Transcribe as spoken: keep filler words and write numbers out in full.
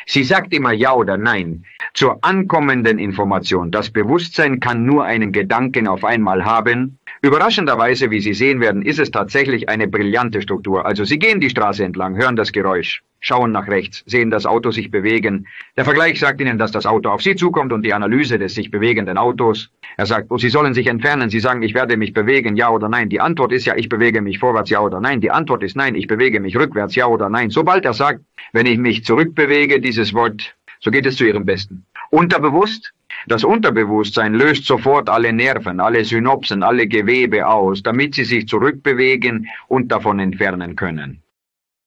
Sie sagt immer ja oder nein. Zur ankommenden Information. Das Bewusstsein kann nur einen Gedanken auf einmal haben. Überraschenderweise, wie Sie sehen werden, ist es tatsächlich eine brillante Struktur. Also Sie gehen die Straße entlang, hören das Geräusch, schauen nach rechts, sehen das Auto sich bewegen. Der Vergleich sagt Ihnen, dass das Auto auf Sie zukommt und die Analyse des sich bewegenden Autos. Er sagt, oh, Sie sollen sich entfernen. Sie sagen, ich werde mich bewegen, ja oder nein. Die Antwort ist ja, ich bewege mich vorwärts, ja oder nein. Die Antwort ist nein, ich bewege mich rückwärts, ja oder nein. Sobald er sagt, wenn ich mich zurückbewege, dieses Wort, so geht es zu Ihrem Besten. Unterbewusst? Das Unterbewusstsein löst sofort alle Nerven, alle Synapsen, alle Gewebe aus, damit sie sich zurückbewegen und davon entfernen können.